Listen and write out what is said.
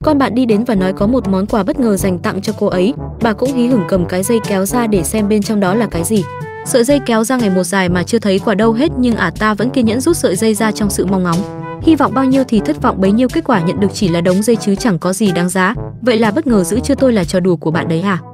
Con bạn đi đến và nói có một món quà bất ngờ dành tặng cho cô ấy. Bà cũng hí hửng cầm cái dây kéo ra để xem bên trong đó là cái gì. Sợi dây kéo ra ngày một dài mà chưa thấy quả đâu hết, nhưng ta vẫn kiên nhẫn rút sợi dây ra trong sự mong ngóng. Hy vọng bao nhiêu thì thất vọng bấy nhiêu, kết quả nhận được chỉ là đống dây chứ chẳng có gì đáng giá. Vậy là bất ngờ dữ chưa, tôi là trò đùa của bạn đấy hả?